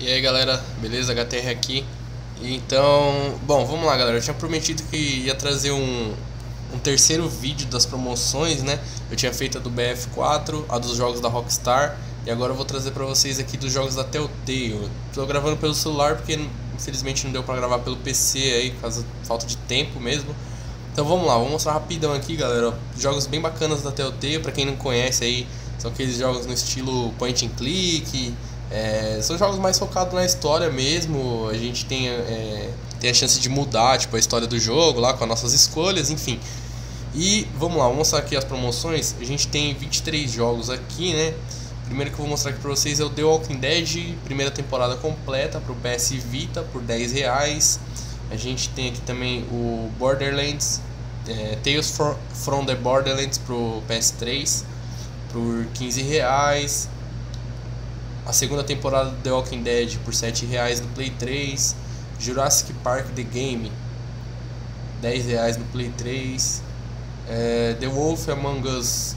E aí galera, beleza? HTR aqui. Então, bom, vamos lá galera, eu tinha prometido que ia trazer um terceiro vídeo das promoções, né? Eu tinha feito a do BF4, a dos jogos da Rockstar, e agora eu vou trazer pra vocês aqui dos jogos da Telltale. Tô gravando pelo celular porque infelizmente não deu pra gravar pelo PC aí, por causa de falta de tempo mesmo. Então vamos lá, vou mostrar rapidão aqui galera, jogos bem bacanas da Telltale. Pra quem não conhece aí, são aqueles jogos no estilo point and click. São jogos mais focados na história mesmo. A gente tem a chance de mudar tipo, a história do jogo lá com as nossas escolhas, enfim. E vamos lá, vou mostrar aqui as promoções. A gente tem 23 jogos aqui, né? O primeiro que eu vou mostrar aqui pra vocês é o The Walking Dead, primeira temporada completa pro PS Vita por R$10. A gente tem aqui também o Borderlands, Tales from the Borderlands pro PS3 por R$15. A segunda temporada do The Walking Dead por R$7 no Play 3. Jurassic Park The Game, R$10 no Play 3. The Wolf Among Us,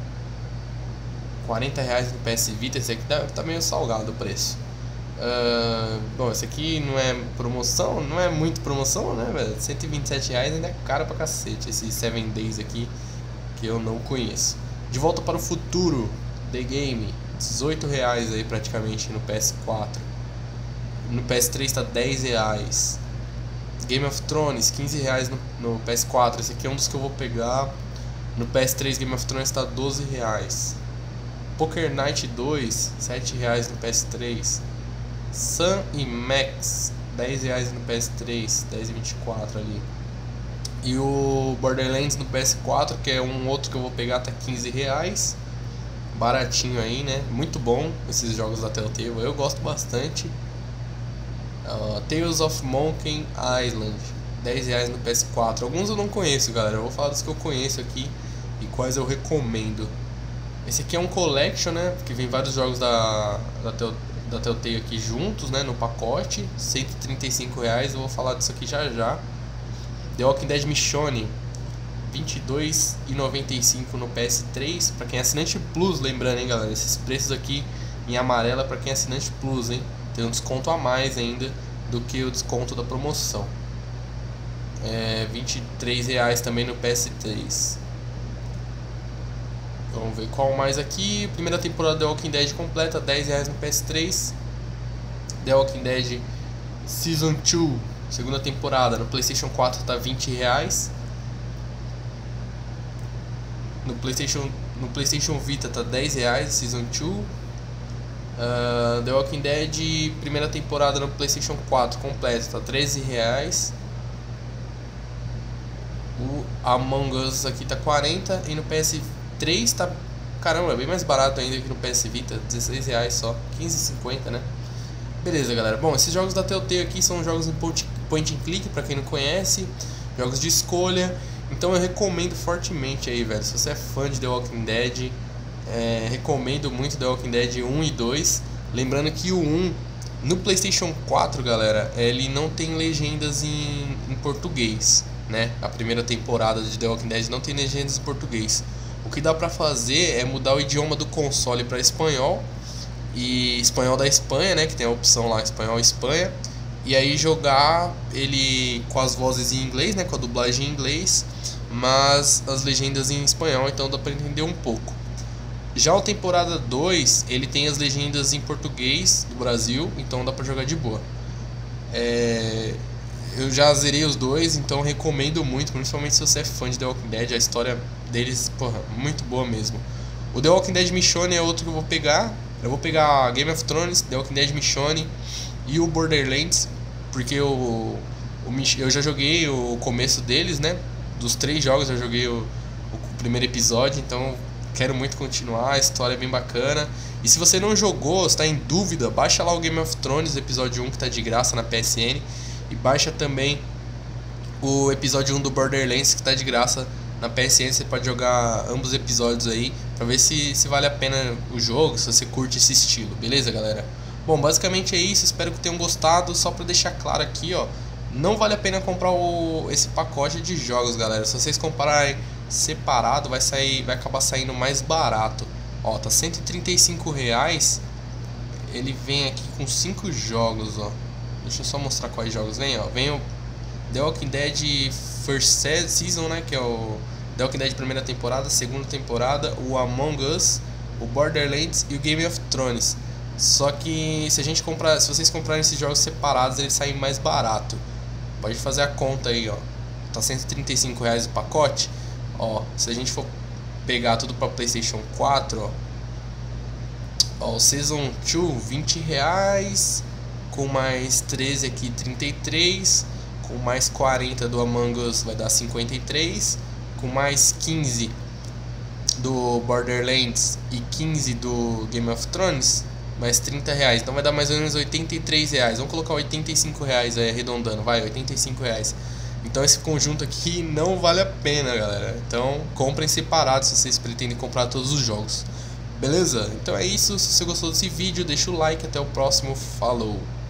R$40 no PS Vita. Esse aqui tá meio salgado o preço. Bom, esse aqui não é promoção, não é muito promoção, né, velho? R$127 ainda é caro pra cacete. Esse 7 Days aqui, que eu não conheço. De Volta para o Futuro The Game, R$18 aí praticamente no PS4. No PS3 tá R$10. Game of Thrones, R$15 no PS4. Esse aqui é um dos que eu vou pegar. No PS3 Game of Thrones tá R$12. Poker Night 2, R$7 no PS3. Sam e Max, R$10 no PS3, R$10,24 ali. E o Borderlands no PS4, que é um outro que eu vou pegar, tá R$15. Baratinho aí, né? Muito bom esses jogos da Telltale, eu gosto bastante. Tales of Monkey Island, R$10 no PS4. Alguns eu não conheço, galera. Eu vou falar dos que eu conheço aqui e quais eu recomendo. Esse aqui é um collection, né? Que vem vários jogos da Telltale aqui juntos, né? No pacote, R$135. Eu vou falar disso aqui já já. The Walking Dead Michonne, R$22,95 no PS3. Pra quem é assinante Plus, lembrando, hein, galera, esses preços aqui em amarelo é pra quem é assinante Plus, hein. Tem um desconto a mais ainda do que o desconto da promoção. R$23 também no PS3. Vamos ver qual mais aqui. Primeira temporada The Walking Dead completa, R$10 no PS3. The Walking Dead Season 2, segunda temporada, no PlayStation 4 tá R$20. No PlayStation Vita tá R$10, Season 2. The Walking Dead, primeira temporada no PlayStation 4 completo, tá R$13. O Among Us aqui tá 40. E no PS3 tá, caramba, é bem mais barato ainda que no PS Vita, R$16 só, R$15,50, né? Beleza, galera. Bom, esses jogos da Telltale aqui são jogos em point and click, pra quem não conhece, jogos de escolha. Então eu recomendo fortemente aí, velho. Se você é fã de The Walking Dead, recomendo muito The Walking Dead 1 e 2. Lembrando que o 1 no PlayStation 4, galera, ele não tem legendas em português, né? A primeira temporada de The Walking Dead não tem legendas em português. O que dá pra fazer é mudar o idioma do console para espanhol, e espanhol da Espanha, né? Que tem a opção lá, espanhol Espanha. E aí jogar ele com as vozes em inglês, né? Com a dublagem em inglês, mas as legendas em espanhol, então dá pra entender um pouco. Já o temporada 2, ele tem as legendas em português do Brasil, então dá pra jogar de boa. Eu já zerei os dois, então recomendo muito, principalmente se você é fã de The Walking Dead. A história deles, porra, muito boa mesmo. O The Walking Dead Michonne é outro que eu vou pegar. Eu vou pegar Game of Thrones, The Walking Dead Michonne e o Borderlands, porque eu já joguei o começo deles, né? Dos 3 jogos eu joguei o primeiro episódio, então quero muito continuar. A história é bem bacana. E se você não jogou, está em dúvida, baixa lá o Game of Thrones, episódio 1, que tá de graça na PSN. E baixa também o episódio 1 do Borderlands, que tá de graça na PSN. Você pode jogar ambos os episódios aí pra ver se vale a pena o jogo, se você curte esse estilo, beleza, galera? Bom, basicamente é isso, espero que tenham gostado. Só pra deixar claro aqui, ó, não vale a pena comprar esse pacote de jogos, galera. Se vocês comprarem separado, vai acabar saindo mais barato. Ó, tá R$135. ele vem aqui com 5 jogos, ó. Deixa eu só mostrar quais jogos vem, ó. Vem o The Walking Dead First Season, né, que é o The Walking Dead primeira temporada, segunda temporada, o Among Us, o Borderlands e o Game of Thrones. Só que se vocês comprarem esses jogos separados, eles saem mais barato. Pode fazer a conta aí, ó. Tá R$135 o pacote. Ó, se a gente for pegar tudo para PlayStation 4, ó, o Season 2, R$20, com mais 13 aqui, 33, com mais 40 do Among Us vai dar 53, com mais 15 do Borderlands e 15 do Game of Thrones, mais R$30, então vai dar mais ou menos R$83. Vamos colocar R$85 aí, arredondando, vai, R$85. Então esse conjunto aqui não vale a pena, galera. Então comprem separado se vocês pretendem comprar todos os jogos. Beleza? Então é isso, se você gostou desse vídeo, deixa o like, até o próximo, falou!